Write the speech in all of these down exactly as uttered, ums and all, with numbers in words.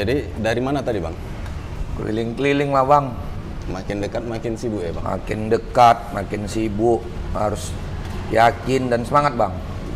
Jadi dari mana tadi bang? Keliling-keliling lah bang. Makin dekat makin sibuk ya bang? Makin dekat, makin sibuk. Harus yakin dan semangat bang.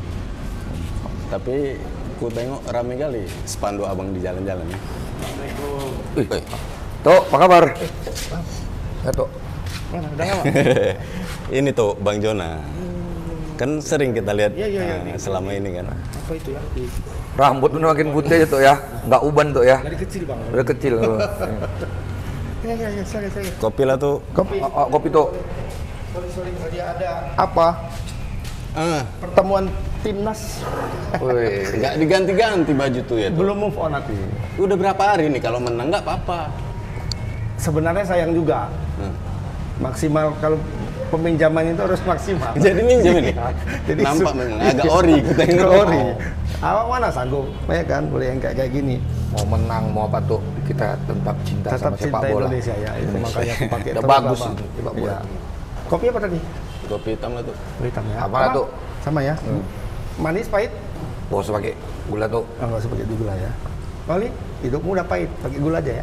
Tapi ku tengok rame kali spanduk abang di jalan-jalan ya. Wih, Tok, apa kabar? Ya, Tok. Mana, udah lama? Ini tuh Bang Jona. Kan sering kita lihat Iya, iya, iya. uh, selama ini kan. Apa itu ya? Di... Rambut udah makin putih ya, Tok ya. Nggak uban, Tok ya. Dari kecil bang. Udah kecil. Oh. Iya, iya, iya, sorry, sorry. Kopi lah tuh. Kopi. Oh, oh, kopi, Tok. Sorry, sorry, tadi ada apa? Ah, Pertemuan timnas. Wih. nggak diganti-ganti baju tuh ya tuh. Belum move on aku. Udah berapa hari nih kalau menang nggak apa-apa. Sebenarnya sayang juga. Hmm. Maksimal kalau peminjaman itu harus maksimal. Jadi minjem ini. Jadi Nampak su- memang agak ori kita ini. ori. Awak mana sanggup? Ya kan, boleh yang kayak kayak gini. Mau menang, mau apa tuh, kita tetap cinta Tetap sama sepak cinta bola. Indonesia ya. Itu makanya aku pakai Udah terus, bagus Bang. itu sepak bola. Iya. Kopi apa tadi? Kopi hitam lah tuh. Hitam ya. Apa tuh? Sama ya. Hmm. Manis, pahit? Bos pakai gula tuh. Oh, nggak usah pakai gula ya. Kali hidupmu udah pahit, pakai gula aja ya.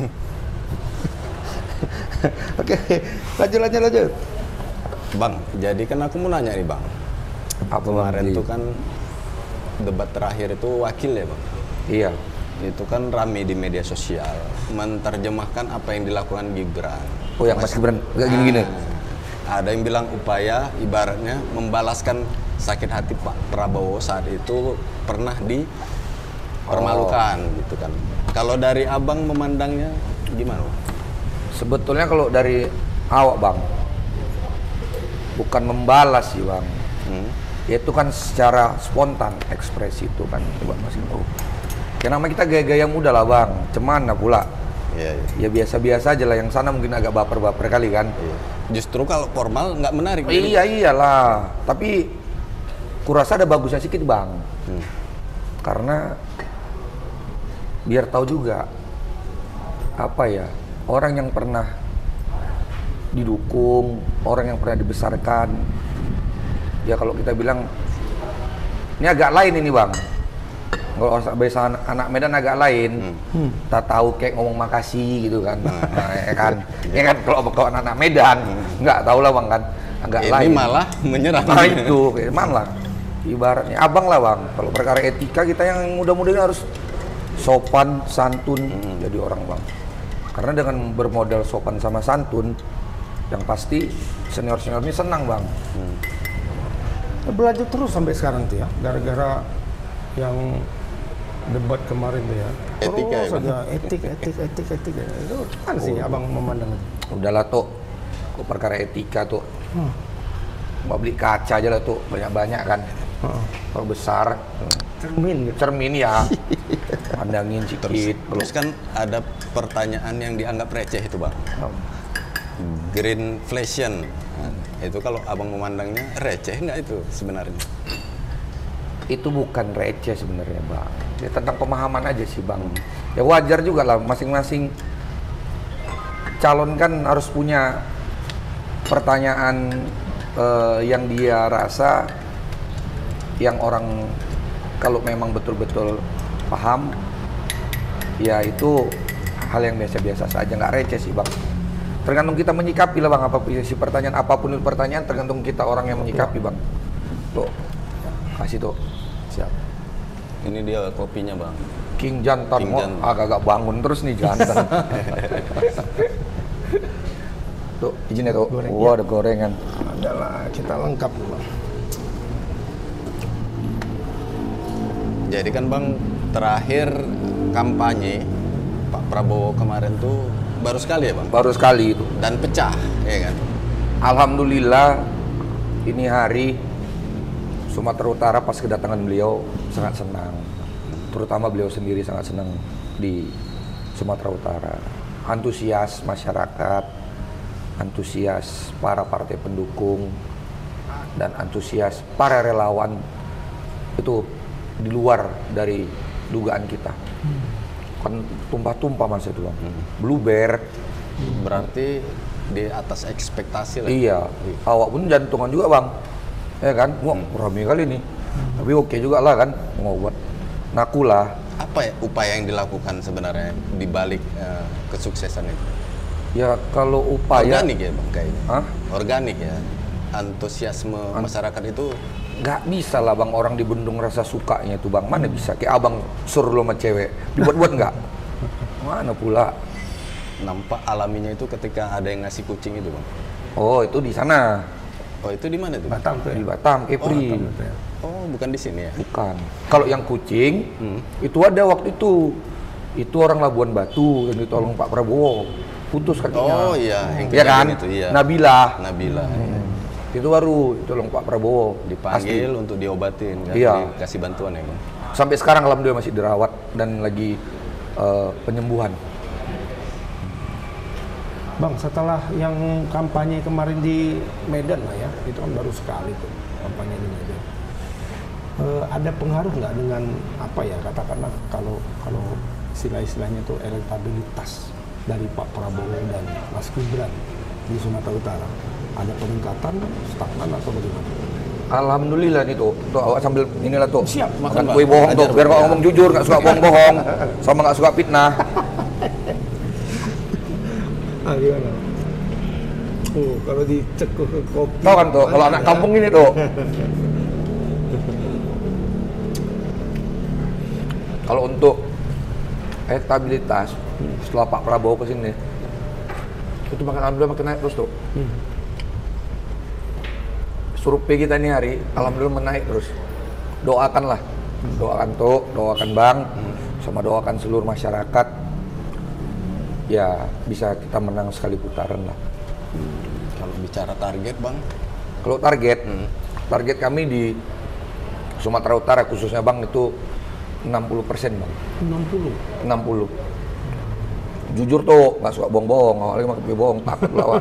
Oke, lanjut lanjut lanjut. Bang, jadi kan aku mau nanya nih bang. Apa Kemarin Bang? tuh kan debat terakhir itu wakil ya bang. Iya. Itu kan rame di media sosial menerjemahkan apa yang dilakukan Gibran. Oh, yang Mas Gibran nggak gini-gini. Ah, ada yang bilang upaya ibaratnya membalaskan sakit hati Pak Prabowo saat itu pernah dipermalukan gitu kan. Kalau dari abang memandangnya gimana? Bang? Sebetulnya kalau dari awak bang, bukan membalas sih bang. Hmm. Itu kan secara spontan ekspresi itu kan, coba masih tahu. Karena kita gaya-gaya muda lah bang, cemana pula. Iya, iya. Ya biasa-biasa aja lah, yang sana mungkin agak baper-baper kali kan. Iya. Justru kalau formal nggak menarik. Oh, iya iyalah, tapi kurasa ada bagusnya sedikit bang. Hmm. Karena biar tahu juga apa ya, orang yang pernah didukung, orang yang pernah dibesarkan, ya kalau kita bilang ini agak lain ini bang. Kalau biasa anak, anak Medan agak lain, Hmm. tak tahu kayak ngomong makasih gitu kan, nah, ya kan, ya kan kalau kalau anak-anak Medan nggak tahu lah bang kan, agak Ini lain. malah menyerang. Nah itu, malah ibaratnya abang lah bang. Kalau perkara etika kita yang muda-muda ini harus sopan, santun, Hmm. jadi orang bang. Karena dengan bermodal sopan sama santun, yang pasti senior-senior ini senang bang. Hmm. Berlanjut terus sampai sekarang tuh ya, gara-gara yang debat kemarin tuh ya. Etika Terus ya, aja etik, etik, etik, etik. Itu kan sih abang memandang itu. Udahlah tuh, kok perkara etika tuh, Hmm. mau beli kaca aja lah tuh, banyak-banyak kan. Heeh. Kalau besar, Cermin gitu. cermin ya, pandangin sedikit. Terus kan ada pertanyaan yang dianggap receh itu bang. Greenflation. Nah, itu kalau abang memandangnya receh nggak itu sebenarnya? Itu bukan receh sebenarnya bang, ya tentang pemahaman aja sih bang. Ya wajar juga lah, masing-masing calon kan harus punya pertanyaan eh, yang dia rasa, yang orang kalau memang betul-betul paham, ya itu hal yang biasa-biasa saja, nggak receh sih bang. Tergantung kita menyikapi lah bang, apapun si pertanyaan, apapun itu pertanyaan, tergantung kita orang yang menyikapi bang. Tuh, kasih tuh. Siap. Ini dia kopinya bang. King Jantan, King mau Jantan. agak-agak bangun terus nih jantan. Tuh, izin ya tuh. Goreng, Wah, ada gorengan. Adalah kita lengkap bang. Jadi kan bang, terakhir kampanye Pak Prabowo kemarin tuh baru sekali ya bang? Baru sekali itu. Dan pecah, ya kan? Alhamdulillah, ini hari Sumatera Utara pas kedatangan beliau sangat senang. Terutama beliau sendiri sangat senang di Sumatera Utara. Antusias masyarakat, antusias para partai pendukung, dan antusias para relawan itu di luar dari dugaan kita. Kan tumpah-tumpah masa itu bang. Bluebear. Berarti di atas ekspektasi lah. Iya, awak pun jantungan juga bang, ya kan? Wah, rame kali nih, tapi oke juga lah kan, mau buat Nakula apa ya upaya yang dilakukan sebenarnya di balik uh, kesuksesan itu? Ya kalau upaya organik ya bang kayaknya. Hah? Organik ya. Antusiasme An masyarakat itu nggak bisa lah bang, orang dibendung rasa sukanya itu bang. Mana bisa kayak abang suruh lo sama cewek dibuat-buat nggak? Mana pula? Nampak alaminya itu ketika ada yang ngasih kucing itu bang. Oh itu di sana. Oh itu di mana tuh? Batam tuh ya? Di Batam, Kepri. Oh, Batam, ya. Oh bukan di sini ya? Bukan. Kalau yang kucing Hmm. itu ada waktu itu. Itu orang Labuan Batu yang ditolong Pak Prabowo. Putus kakinya. Oh iya, yang Iya kan? kejadian itu iya. Nabila. Nabila. Ya. Itu baru ditolong Pak Prabowo. Dipanggil untuk diobatin kan? Iya. Dikasih bantuan ya bang. Sampai sekarang alhamdulillah masih dirawat dan lagi uh, penyembuhan. Bang, setelah yang kampanye kemarin di Medan lah ya, itu kan baru sekali tuh kampanye di Medan. Eh, ada pengaruh nggak dengan apa ya, katakanlah kalau kalau istilah-istilahnya tuh elektabilitas dari Pak Prabowo dan Mas Gibran di Sumatera Utara? Ada peningkatan, stagnan atau bagaimana? Alhamdulillah nih tuh, tuh awak sambil inilah tuh. Siap, makan Bang. kue bohong tuh, Ajar, biar kau Bang. ngomong jujur, nggak suka bohong-bohong, sama nggak suka fitnah. Ah, gimana? Oh, kalau dicekuh ke kopi. Tahu kan tuh, kalau anak kampung ini tuh. Kalau untuk elektabilitas setelah Pak Prabowo ke sini, itu makin alhamdulillah makin naik terus tuh. Hmm. Survei kita nih hari, alhamdulillah menaik terus. Doakanlah, doakan tuh, doakan Bang, sama doakan seluruh masyarakat. Ya bisa kita menang sekali putaran lah. Kalau bicara target bang, Kalau target, Hmm. target kami di Sumatera Utara khususnya Bang itu enam puluh persen Bang. enam puluh. enam puluh. Jujur tuh, nggak suka bohong-bohong, awalnya mah bohong, takut lawan.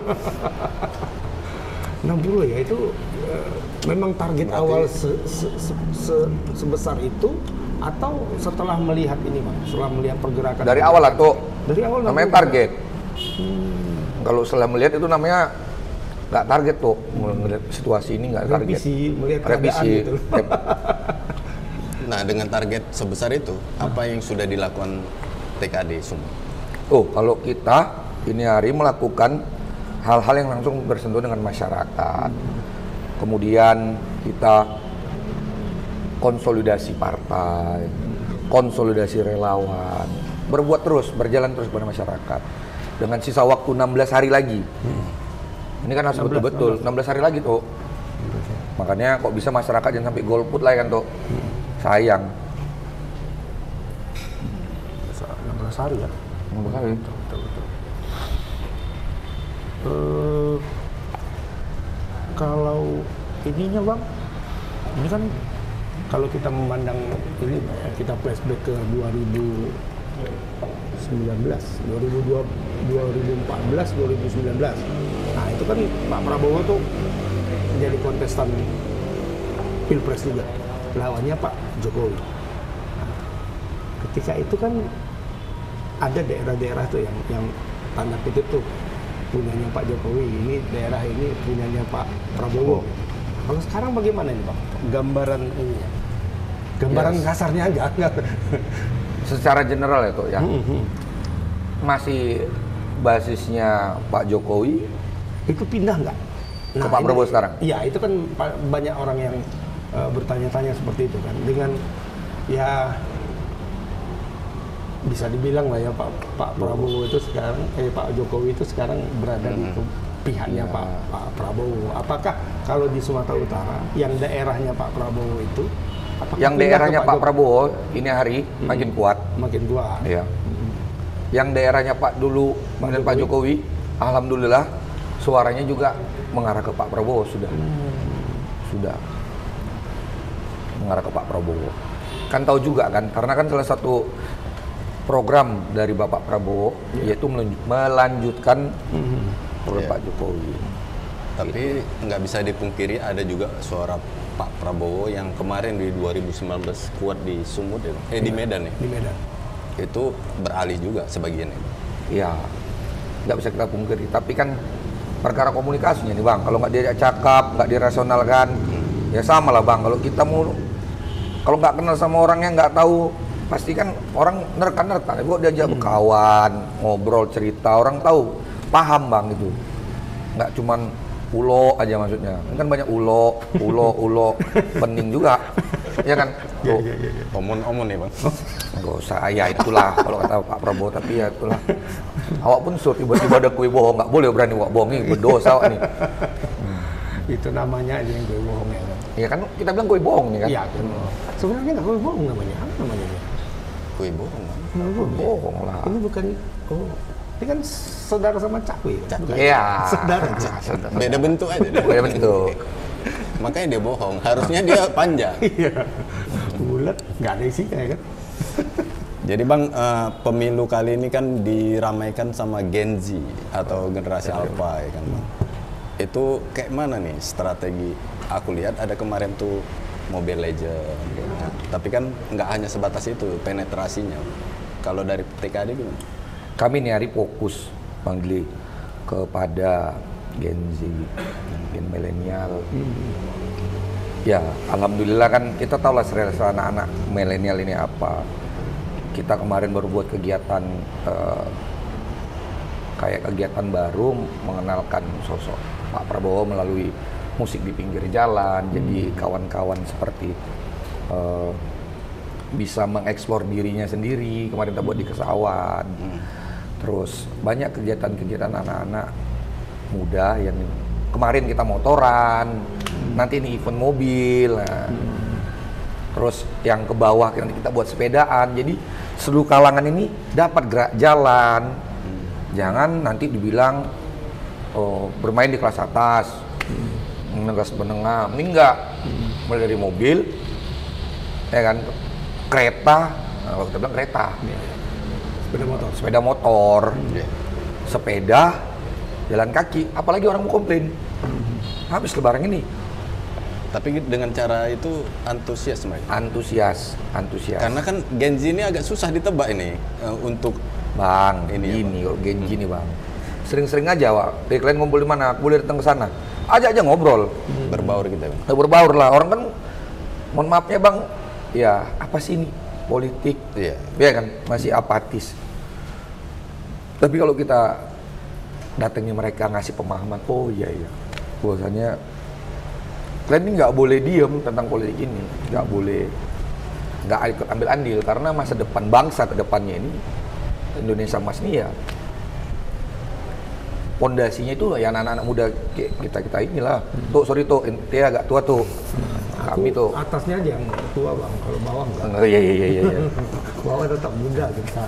enam puluh ya, itu eh, memang target Berarti- awal se, se, se, se- sebesar itu atau setelah melihat ini Bang, setelah melihat pergerakan Dari awal lah tuh, dari awal namanya enam puluh. target. Kalau setelah melihat itu namanya nggak target tuh, melihat situasi ini nggak target. Revisi, melihat keadaan Revisi. gitu. Yep. nah dengan target sebesar itu, apa yang sudah dilakukan T K D Sumut? Oh, kalau kita ini hari melakukan hal-hal yang langsung bersentuhan dengan masyarakat. Kemudian kita konsolidasi partai, konsolidasi relawan, berbuat terus, berjalan terus pada masyarakat. Dengan sisa waktu enam belas hari lagi. Ini kan harus betul-betul enam belas hari lagi tuh. Makanya kok bisa masyarakat jangan sampai golput lah kan tuh. Sayang. enam belas hari ya. enam belas hari. Betul, betul. Eh, kalau ininya Bang, ini kan kalau kita memandang ini, kita flashback ke dua ribu sembilan belas, dua ribu dua, dua ribu empat belas, dua ribu sembilan belas. Nah itu kan Pak Prabowo tuh menjadi kontestan Pilpres juga, lawannya Pak Jokowi. Nah, ketika itu kan ada daerah-daerah tuh yang yang tanda kutip tuh punyanya Pak Jokowi, ini daerah ini punyanya Pak Prabowo. Kalau sekarang bagaimana ini Bang? Gambaran ini, gambaran Yes. kasarnya enggak? enggak. Secara general ya tuh ya. Mhm. Masih basisnya Pak Jokowi Itu pindah nggak? ke Pak ini- Prabowo sekarang? Iya, itu kan pa- banyak orang yang uh, bertanya-tanya seperti itu kan. Dengan ya bisa dibilang lah ya Pak Pak Prabowo itu sekarang, eh Pak Jokowi itu sekarang berada di ke- pihaknya Ya. Pak Pak Prabowo. Apakah kalau di Sumatera Utara yang daerahnya Pak Prabowo itu, apakah Yang pindah ke daerahnya Pak Joko- Prabowo ini hari makin kuat. makin kuat? Ya. Yang daerahnya Pak dulu dan Pak Jokowi, alhamdulillah suaranya juga mengarah ke Pak Prabowo sudah. Sudah mengarah ke Pak Prabowo. Kan tahu juga kan, karena kan salah satu program dari Bapak Prabowo yaitu melanjut- melanjutkan Mhm. program Iya. Pak Jokowi. Tapi nggak bisa dipungkiri ada juga suara Pak Prabowo yang kemarin di dua ribu sembilan belas kuat di Sumut ya, Bang? eh di Medan ya. Di Medan. Itu beralih juga sebagian ya. Ya, nggak bisa kita pungkiri. Tapi kan perkara komunikasinya nih Bang. Kalau nggak diajak cakap, nggak dirasionalkan, ya sama lah Bang. Kalau kita mau, kalau nggak kenal sama orangnya, nggak tahu pasti kan orang nerka-nerka, gua diajak berkawan, ngobrol, cerita, orang tahu, paham bang itu. Nggak cuman ulo aja maksudnya, ini kan banyak ulo, ulo, ulo, pening juga, ya kan? Tuh. Omon-omon nih bang. Nggak usah, ya itulah kalau kata Pak Prabowo, tapi ya itulah. Awak pun sur, tiba-tiba ada kue bohong, nggak boleh berani wak bohong, ini berdosa awak nih. Itu namanya aja yang kue bohong ya kan? Ya kan kita bilang kue bohong nih kan? Iya, kue bohong. Sebenarnya nggak kue bohong namanya, apa namanya? Kue bohong bang. Kue bohong, ya? Bohong lah. Ini bukan, oh, ini kan saudara sama cakwe. Bukan? Iya. Saudara. Saudara. Beda bentuk aja deh. Beda bentuk. Makanya dia bohong, harusnya dia panjang. Iya. Bulat, nggak ada isinya ya kan? Jadi bang, eh, pemilu kali ini kan diramaikan sama Gen Z atau generasi Alpha ya kan bang. Itu kayak mana nih strategi? Aku lihat ada kemarin tuh Mobile Legends, gitu. Tapi kan nggak hanya sebatas itu penetrasinya. Kalau dari T K D gimana? Kami nih hari fokus panggil kepada Gen Z, Gen milenial. Ya, alhamdulillah kan kita tahu lah selera anak-anak milenial ini apa. Kita kemarin baru buat kegiatan uh, kayak kegiatan baru mengenalkan sosok Pak Prabowo melalui musik di pinggir jalan. Hmm. Jadi kawan-kawan seperti uh, bisa mengeksplor dirinya sendiri. Kemarin kita buat di Kesawan. Hmm. Terus banyak kegiatan-kegiatan anak-anak muda yang kemarin kita motoran. Hmm. Nanti ini event mobil. Nah. Hmm. Terus yang ke bawah nanti kita buat sepedaan. Jadi seluruh kalangan ini dapat gerak jalan. Hmm. Jangan nanti dibilang oh, bermain di kelas atas, hmm. kelas menengah. Ini enggak. Hmm. Mulai dari mobil, ya kan, kereta. Nah, kalau kita bilang kereta, sepeda motor, sepeda motor, Yeah. sepeda, jalan kaki. Apalagi orang mau komplain. Hmm. Habis lebaran ini. Tapi dengan cara itu antusias mereka. Antusias, antusias. Karena kan Gen Z ini agak susah ditebak ini uh, untuk Bang, ini ini, ya, kalau Gen Z nih bang, sering-sering aja Wak, dari kalian ngumpul di mana, aku boleh datang ke sana, ajak aja ngobrol, hmm. berbaur kita. Bang. Nah, berbaur lah, orang kan, mohon maafnya bang, ya apa sih ini, politik, Iya. ya kan, masih apatis. Tapi kalau kita datangnya mereka ngasih pemahaman, oh iya iya, bahwasanya kalian ini nggak boleh diem tentang politik ini, nggak boleh nggak ikut ambil andil karena masa depan bangsa ke depannya ini Indonesia Mas nih ya pondasinya itu ya anak-anak muda kita kita inilah. Hmm. Tuh sorry tuh dia agak tua tuh. Hmm. Kami tuh atasnya aja yang tua bang, kalau bawah enggak. Oh, iya iya iya iya. Bawah tetap muda kita.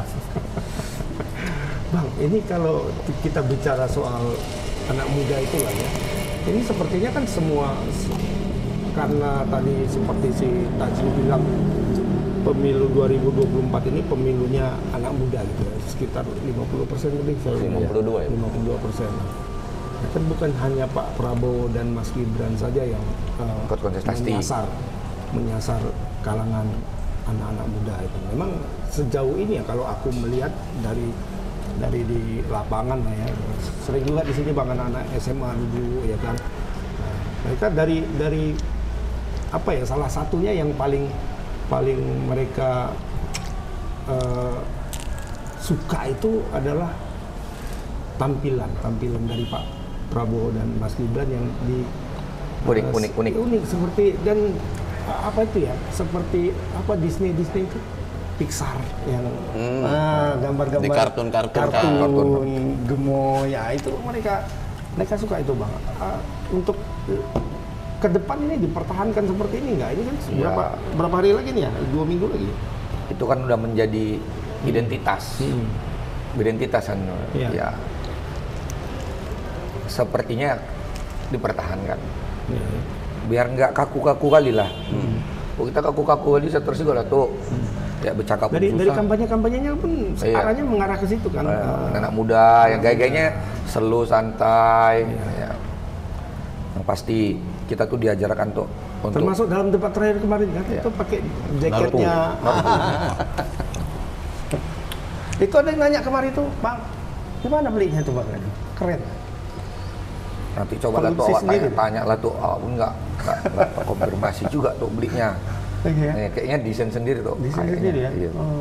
Bang, ini kalau kita bicara soal anak muda itu lah ya. Ini sepertinya kan semua karena tadi seperti si Tajri bilang pemilu dua ribu dua puluh empat ini pemilunya anak muda gitu ya, sekitar lima puluh persen lebih. lima puluh dua ya? lima puluh dua persen. Kan bukan hanya Pak Prabowo dan Mas Gibran saja yang uh, menyasar, menyasar kalangan anak-anak muda itu. Memang sejauh ini ya kalau aku melihat dari dari di lapangan lah ya, sering juga di sini bang anak-anak S M A dulu ya kan. Nah, mereka dari dari apa ya salah satunya yang paling paling mereka uh, suka itu adalah tampilan tampilan dari Pak Prabowo dan Mas Gibran yang di unik uh, unik unik unik seperti dan uh, apa itu ya seperti apa Disney Disney itu Pixar yang hmm. ah, gambar-gambar di kartun-kartun kartun, kartun gemoy ya itu mereka mereka suka itu bang. Uh, untuk uh, ke depan ini dipertahankan seperti ini nggak? Ini kan ya. berapa berapa hari lagi nih ya? Dua minggu lagi. Itu kan udah menjadi identitas, hmm. identitas kan ya. ya. Sepertinya dipertahankan. Ya. Biar nggak kaku-kaku kali lah. Hmm. Oh, kita kaku-kaku kali terus juga lah tuh. Hmm. Ya bercakap dari susah. Dari kampanye-kampanyenya pun iya. arahnya mengarah ke situ kan. Uh, anak muda yang gaya-gayanya selu santai. Iya. Ya. Yang pasti kita tuh diajarkan tuh untuk termasuk dalam debat terakhir kemarin kan iya. itu pakai jaketnya. Itu ada yang nanya kemarin tuh, Bang, gimana belinya tuh Bang? Keren. Nanti coba lah tuh awak tanya, tanya lah tuh, awak pun nggak nggak konfirmasi juga tuh belinya. Iya. Eh, kayaknya desain sendiri tuh. Desain kayaknya. sendiri ya. Iya. Oh.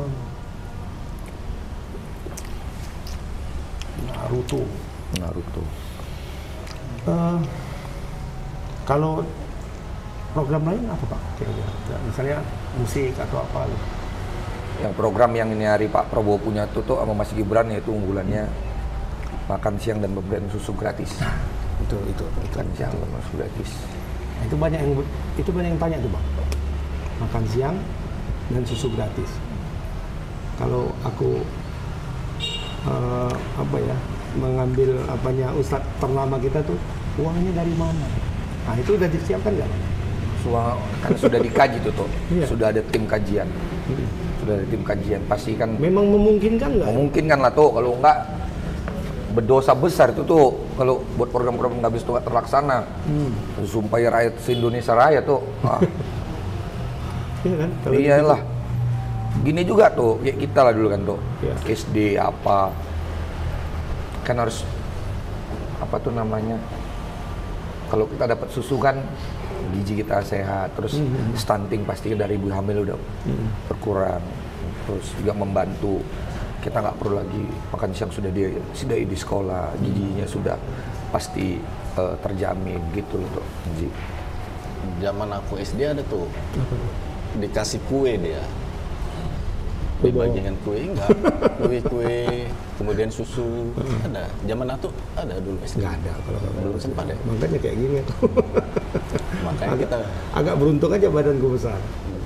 Naruto. Naruto. Eh, kalau program lain apa Pak? Kira-kira? Misalnya musik atau apa? Gitu. Yang program yang ini hari Pak Prabowo punya tuh tuh sama Mas Gibran yaitu unggulannya makan siang dan pemberian susu gratis. Itu itu itu. Makan siang dan susu gratis. Nah, itu banyak yang itu banyak yang tanya tuh Bang. Makan siang dan susu gratis. Kalau aku uh, apa ya mengambil apanya Ustadz ternama kita tuh uangnya dari mana? Nah itu udah disiapkan nggak? Suang, kan sudah dikaji tuh tuh. Iya. Sudah ada tim kajian. Hmm. Sudah ada tim kajian. Pasti kan Memang memungkinkan nggak? memungkinkan lah tuh, kalau enggak berdosa besar itu tuh kalau buat program-program nggak bisa tuh nggak terlaksana. Hmm. Sumpah ya rakyat se-Indonesia Raya tuh. Ah. Iya kan? Kalau Iyalah. Gini juga tuh, kayak kita lah dulu kan tuh. Iya. S D apa. Kan harus apa tuh namanya? Kalau kita dapat susu kan gizi kita sehat, terus Hmm. stunting pasti dari ibu hamil udah Hmm. berkurang. Terus juga membantu kita nggak perlu lagi makan siang sudah di sudah di sekolah, gizinya sudah pasti eh, terjamin gitu loh tuh. Ji. Zaman aku S D ada tuh dikasih kue dia. Kue Dibagikan kue enggak? Kue-kue, kemudian susu ada. Zaman aku ada dulu S D. nggak ada kalau nggak Belum sempat ya. Makanya kayak gini. Makanya agak, kita agak beruntung aja badanku besar.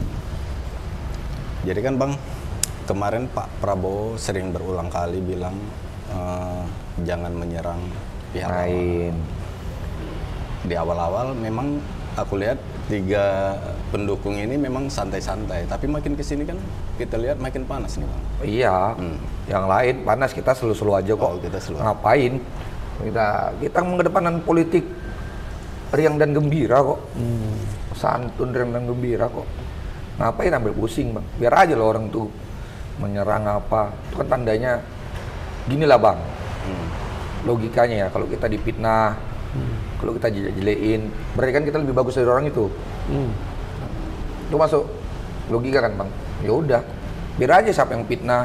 Jadi kan Bang, kemarin Pak Prabowo sering berulang kali bilang eh, jangan menyerang pihak lawan. Lain. Di awal-awal memang aku lihat tiga pendukung ini memang santai-santai, tapi makin kesini kan kita lihat makin panas nih Bang. Iya. Hmm. Yang lain panas, kita selu-selu aja kok. Oh, kita selu. Ngapain? Kita kita mengedepankan politik riang dan gembira kok. Santun, riang dan gembira kok. Ngapain ambil pusing Bang? Biar aja loh orang tuh menyerang apa. Itu kan tandanya gini lah Bang. Hmm. Logikanya ya, kalau kita dipitnah, kalau kita jelek-jelekin, berarti kan kita lebih bagus dari orang itu. Hmm. Itu masuk logika kan Bang. Ya udah, biar aja siapa yang fitnah.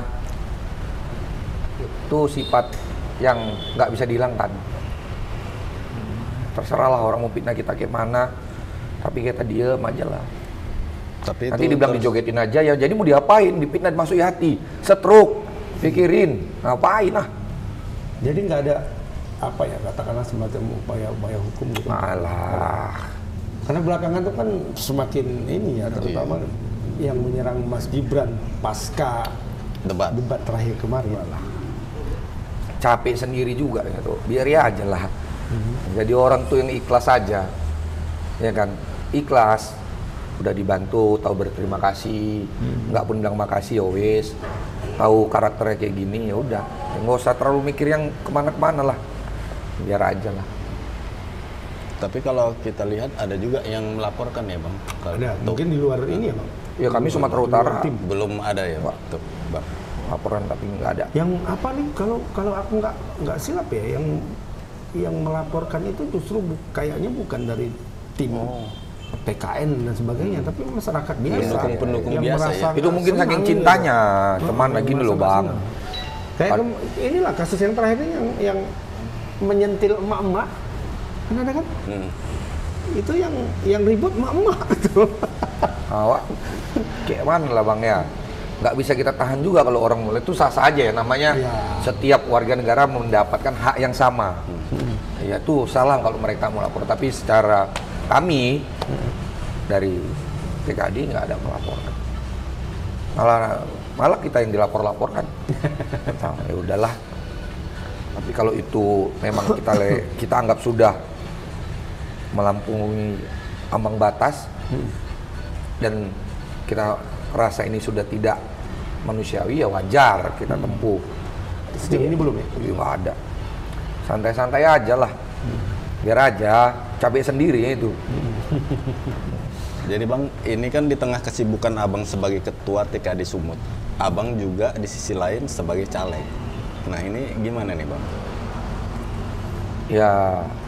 Itu sifat yang nggak bisa dihilangkan. Terserahlah orang mau fitnah kita kayak mana, tapi kita diem aja lah. Tapi Nanti itu dibilang terus- dijogetin aja ya, jadi mau diapain? Dipitnah dimasuki hati, stroke, pikirin, ngapain ah? Jadi nggak ada apa ya katakanlah semacam upaya-upaya hukum gitu. Malah. Karena belakangan tuh kan semakin ini ya terutama yang menyerang Mas Gibran pasca debat. debat terakhir kemarin. Capek sendiri juga gitu. Biar ya aja lah. Jadi orang tuh yang ikhlas aja, ya kan? Ikhlas, udah dibantu, tahu berterima kasih, nggak pun bilang makasih ya wes, tahu karakternya kayak gini ya udah, nggak usah terlalu mikir yang kemana-kemana lah, biar aja lah. Tapi kalau kita lihat ada juga yang melaporkan ya Bang. Kalau Ada tuh, mungkin di luar ini ya Bang. Ya kami Sumatera Utara belum ada ya Pak. Tuh, Bang. laporan tapi nggak ada. Yang apa nih kalau kalau aku nggak nggak silap ya yang yang melaporkan itu justru bu- kayaknya bukan dari tim Oh. P K N dan sebagainya, tapi masyarakat biasa. Pendukung-pendukung yang biasa merasa ya. Itu mungkin senang saking gitu. cintanya, cuman yang gini loh merasa Bang. senang. Kayak Ad- kem- inilah kasus yang terakhir ini yang yang menyentil emak-emak, kan ada kan? Hmm. Itu yang yang ribut emak-emak tuh. Awak kayak mana lah Bang ya? Nggak bisa kita tahan juga kalau orang mulai itu sah-sah aja ya, namanya Iya. setiap warga negara mendapatkan hak yang sama. Ya itu salah kalau mereka mau lapor, tapi secara kami dari T K D nggak ada melaporkan. Malah malah kita yang dilapor-laporkan. Nah, ya udahlah. Tapi kalau itu memang kita le- kita anggap sudah melampaui ambang batas dan kita rasa ini sudah tidak manusiawi ya wajar kita tempuh. Sejauh ini belum ya? Tapi nggak ada. Santai-santai aja lah. Biar aja capek sendiri itu. Jadi Bang, ini kan di tengah kesibukan Abang sebagai ketua T K D Sumut, Abang juga di sisi lain sebagai caleg. Nah ini gimana nih Bang? Ya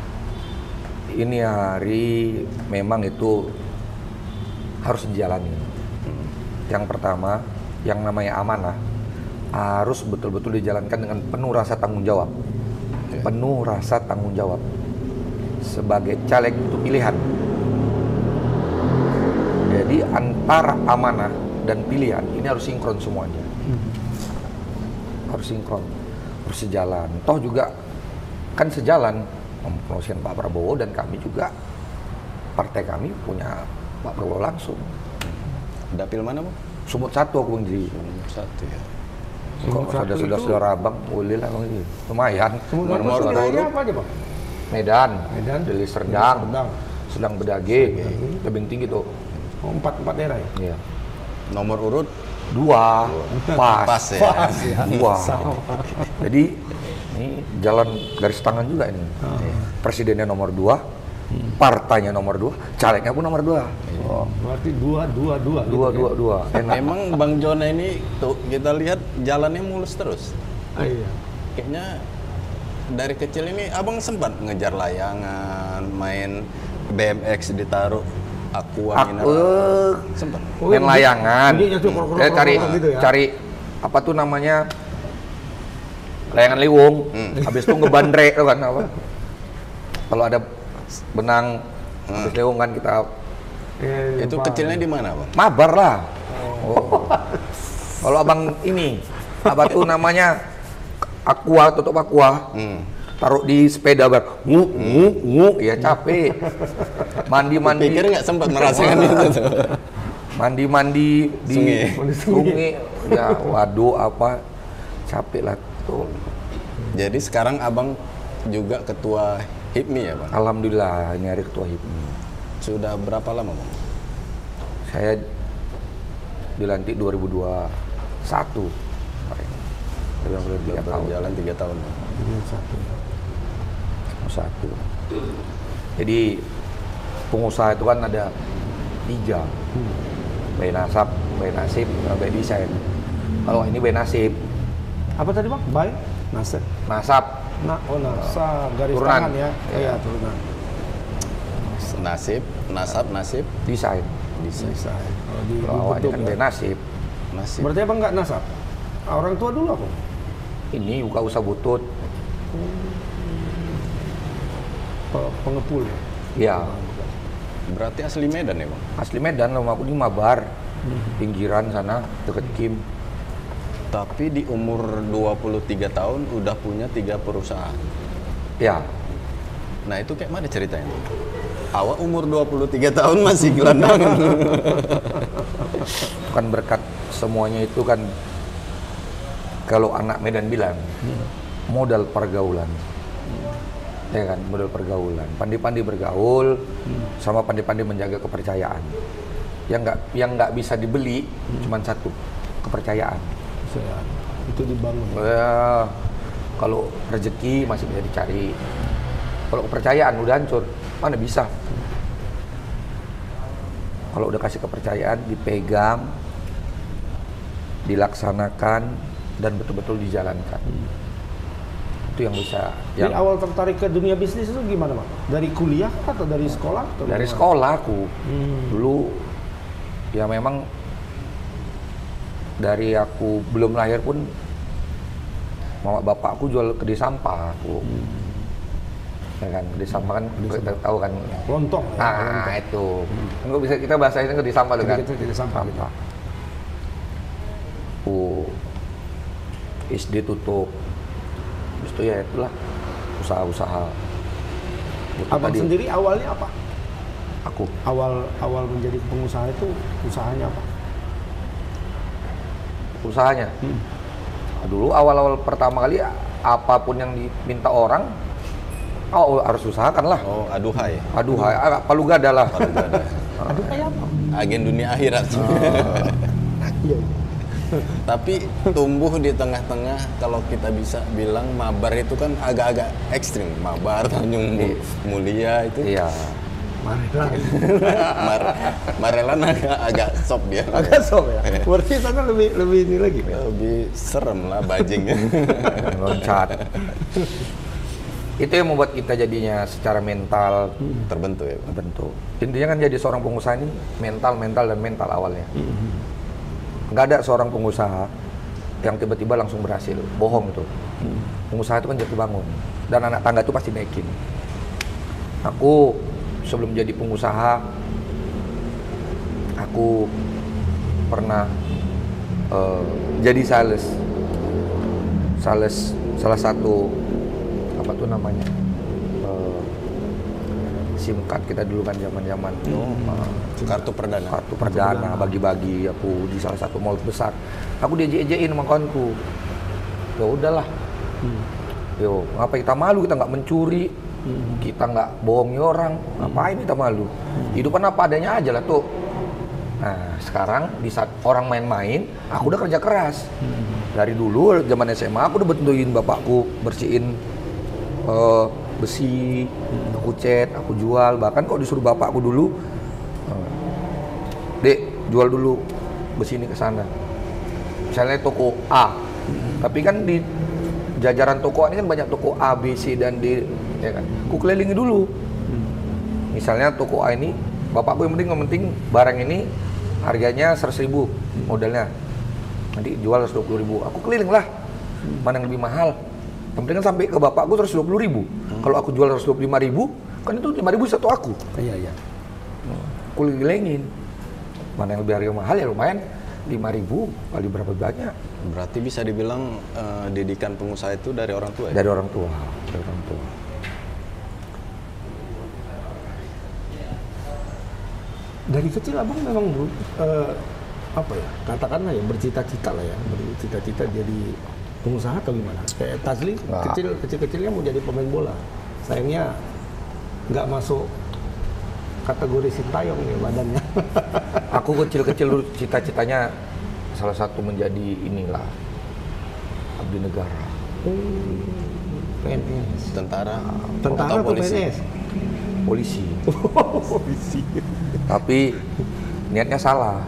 ini hari memang itu harus dijalani. Yang pertama, yang namanya amanah harus betul-betul dijalankan dengan penuh rasa tanggung jawab. Ya. Penuh rasa tanggung jawab. Sebagai caleg itu pilihan. Jadi antara amanah dan pilihan ini harus sinkron semuanya. Harus sinkron, harus sejalan. Toh juga kan sejalan mempromosikan Pak Prabowo, dan kami juga partai kami punya Pak Prabowo langsung. Dapil mana, Bang? Sumut satu aku Bang Ji. Nomor satu ya. Kok ada saudara-saudara abang, boleh lah Bang Ji. Lumayan. Nomor Nomor satu satu. wilayahnya apa aja, Bang? Medan, Medan, Deli Serdang, Serdang. Sedang Bedage, Tebing Tinggi tuh. Oh, empat empat daerah ya? Iya. Nomor urut Dua, pas. pas ya. Pas ya. Dua. Sama. Jadi ini jalan garis tangan juga ini. Presidennya nomor dua, partainya nomor dua, calegnya pun nomor dua. Oh, berarti dua dua dua. Dua, gitu dua, ya? dua. Enak. Memang Bang Jona ini tuh kita lihat jalannya mulus terus. Ah, iya. Kayaknya dari kecil ini abang sempat ngejar layangan, main B M X ditaruh aqua Aku mineral. Sempat. Oh, main iya, layangan. jadi nyatu krok-krok Saya cari krok-krok gitu ya? cari apa tuh namanya layangan liwung. Hmm. Habis itu ngebandre tuh kan apa? Kalau ada benang habis liwung kan kita Iya, Itu paham. kecilnya di mana, Bang? mabar lah. Oh. Kalau abang ini apa tuh namanya aqua, tutup aqua. Hmm. Taruh di sepeda bar, ngu, ngu, ngu, ya capek. Mandi-mandi, Pikir nggak sempat merasakan itu tuh. mandi-mandi di Sungai. sungai, ya waduh apa, capek lah tuh. Jadi sekarang abang juga ketua H I P M I ya, Bang? Alhamdulillah ini hari ketua H I P M I. Sudah berapa lama, Bang? Saya dilantik dua ribu dua puluh satu. Sudah tiga tahun. Berjalan tiga tahun. Bang. Ini satu. Satu. Jadi pengusaha itu kan ada tiga, bayi nasab, bayi nasib, bayi desain. Kalau ini bayi nasib, Apa tadi, Bang? Baik. Nasib. nasab, Nah, oh nasa garis Turunan. tangan ya. Iya. Iya, turunan. Nasib, nasab, nasib, desain. desain. Bisa. Kalau di Kalau awalnya dibentuk kan ya. bayi nasib, Nasib. Berarti Abang nggak nasab? Orang tua dulu apa? ini buka usaha butut, Pe- Pengepul. ya Berarti asli Medan ya, Bang? asli Medan, rumah aku di Mabar, pinggiran sana deket Kim. Tapi di umur dua puluh tiga tahun udah punya tiga perusahaan. Ya, Nah itu kayak mana ceritanya? Awak umur dua puluh tiga tahun masih gelandangan. kan berkat semuanya itu kan, kalau anak Medan bilang modal pergaulan, ya kan, modal pergaulan, pandai-pandai bergaul, sama pandai-pandai menjaga kepercayaan. Yang nggak yang nggak bisa dibeli cuman satu, kepercayaan. Saya, itu dibangun. Ya, kalau rezeki masih bisa dicari, kalau kepercayaan udah hancur, mana bisa. Kalau udah kasih kepercayaan, dipegang, dilaksanakan, dan betul-betul dijalankan. Itu yang bisa. Jadi Yang awal tertarik ke dunia bisnis itu gimana, Bang? Dari kuliah atau dari sekolah? Atau dari gimana? sekolah aku Hmm. dulu, ya memang dari aku belum lahir pun, mama bapakku jual kedai sampah aku. Ya kan, kedai sampah kan kita tahu kan. Lontong. ya, Nah, lontong. itu. Enggak bisa kita bahasain kedai sampah tuh kan. Kedai- kedai sampah, gitu. Uh, S D tutup. Habis itu ya itulah usaha-usaha. Itu Abang tadi, sendiri awalnya apa? aku Awal awal menjadi pengusaha itu usahanya apa? usahanya. Hmm. Dulu awal-awal pertama kali apapun yang diminta orang, oh harus usahakan lah. Oh, aduhai. Aduh, ah, palu gada lah. Palu gada. Aduh, kayak apa? Agen dunia akhirat. Iya. Tapi tumbuh di tengah-tengah, kalau kita bisa bilang mabar itu kan agak-agak ekstrim. Mabar, Tanjung Mu- Mulia itu. Iya. Marilah. Mar Marelan agak, agak sop dia. Agak sob ya. Berarti sana lebih lebih ini lagi. Lebih serem lah bajingnya. Loncat. Itu yang membuat kita jadinya secara mental Terbentuk ya, Bang. terbentuk. Intinya kan jadi seorang pengusaha ini mental, mental dan mental awalnya. nggak ada seorang pengusaha yang tiba-tiba langsung berhasil, bohong itu. Pengusaha itu kan jatuh bangun, dan anak tangga itu pasti naikin. Aku sebelum jadi pengusaha, aku pernah uh, jadi sales, sales salah satu apa tuh namanya uh, SIM card kita dulu kan zaman-zaman Hmm. uh, Kartu perdana. kartu perdana bagi-bagi aku di salah satu mall besar. Aku diejek-ejekin sama kawanku. Ya udahlah. Hmm. Yo, ngapa kita malu, kita nggak mencuri, Hmm. kita nggak bohongi orang, ngapain kita malu? Hidup kan apa adanya aja lah tuh. Nah, sekarang di saat orang main-main, aku udah kerja keras. Dari dulu zaman S M A aku udah bantuin bapakku bersihin uh, besi, aku cat, aku jual. Bahkan kok disuruh bapakku dulu, uh, Dek, jual dulu besi ini ke sana. Misalnya toko A, tapi kan di jajaran toko ini kan banyak toko A, B, C, dan D, ya kan? Aku kelilingi dulu. Misalnya toko A ini, bapakku yang penting yang penting barang ini harganya seratus ribu modalnya, nanti jual seratus dua puluh ribu. Aku keliling lah, mana yang lebih mahal. Yang penting kan sampai ke bapakku seratus dua puluh ribu. Hmm. Kalau aku jual seratus dua puluh lima ribu, kan itu lima ribu satu aku. Iya, iya. Aku kelilingin. Mana yang lebih harga mahal ya lumayan. lima ribu kali berapa banyak. Berarti bisa dibilang eh, didikan pengusaha itu dari orang tua ya? Dari orang tua, dari orang tua. Dari kecil abang memang bro, eh, apa ya, katakanlah ya bercita-cita lah ya, bercita-cita jadi pengusaha atau gimana? Kayak Tazli Nggak. kecil kecil-kecilnya mau jadi pemain bola, sayangnya nggak masuk kategori Sintayong ya badannya. Aku kecil-kecil dulu cita-citanya salah satu menjadi inilah abdi negara. P N S, Tentara, tentara atau atau polisi? P N S? Polisi. Polisi. Tapi niatnya salah.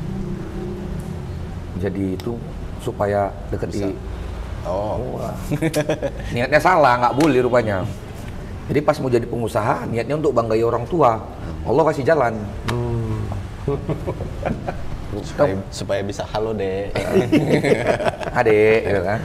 Jadi itu supaya deket di Oh, niatnya salah, nggak boleh rupanya. Jadi pas mau jadi pengusaha, niatnya untuk banggai orang tua. Allah kasih jalan. supaya, supaya bisa halo deh. Adek, gitu kan.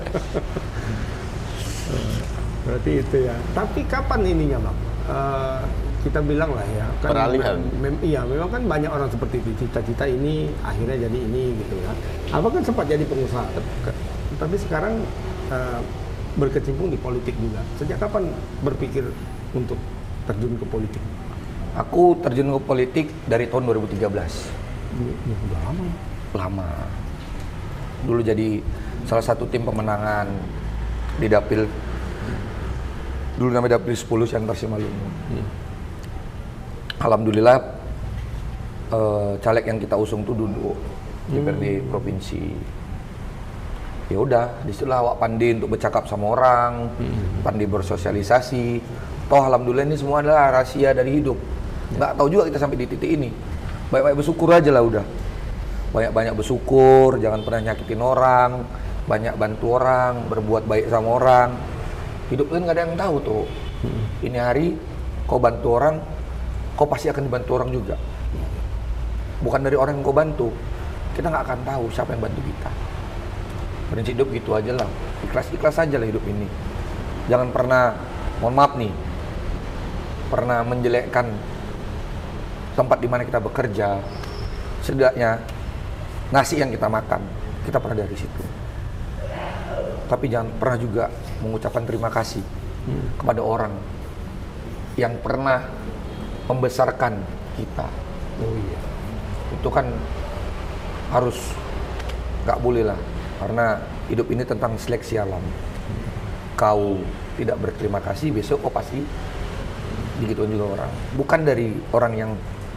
Berarti itu ya. Tapi kapan ininya bang? Eh, kita bilang lah ya. Kan Peralihan. mem- iya, memang kan banyak orang seperti itu. Cita-cita ini akhirnya jadi ini gitu ya. Abang kan sempat jadi pengusaha, Ke- tapi sekarang eh, berkecimpung di politik juga. Sejak kapan berpikir untuk terjun ke politik? Aku terjun ke politik dari tahun dua ribu tiga belas. Ya, udah lama ya. Lama. Dulu jadi salah satu tim pemenangan di dapil. Dulu namanya dapil sepuluh Siantar Simalungun. Hmm. Alhamdulillah eh, caleg yang kita usung tuh duduk D P R D provinsi. Ya udah, disitulah awak pandai untuk bercakap sama orang, pandai bersosialisasi. Toh alhamdulillah ini semua adalah rahasia dari hidup. Nggak tahu juga kita sampai di titik ini. Banyak-banyak bersyukur aja lah udah. Banyak-banyak bersyukur, jangan pernah nyakitin orang, banyak bantu orang, berbuat baik sama orang. Hidup kan nggak ada yang tahu tuh. Ini hari kau bantu orang, kau pasti akan dibantu orang juga. Bukan dari orang yang kau bantu, kita nggak akan tahu siapa yang bantu kita. Prinsip hidup gitu aja lah, ikhlas-ikhlas aja lah hidup ini. Jangan pernah, mohon maaf nih, pernah menjelekkan tempat di mana kita bekerja. Setidaknya nasi yang kita makan, kita pernah dari situ. Tapi jangan pernah juga mengucapkan terima kasih hmm. kepada orang yang pernah membesarkan kita. Oh iya. Itu kan harus, nggak boleh lah. Karena hidup ini tentang seleksi alam. Kau tidak berterima kasih, besok kau pasti digituin juga orang. Bukan dari orang yang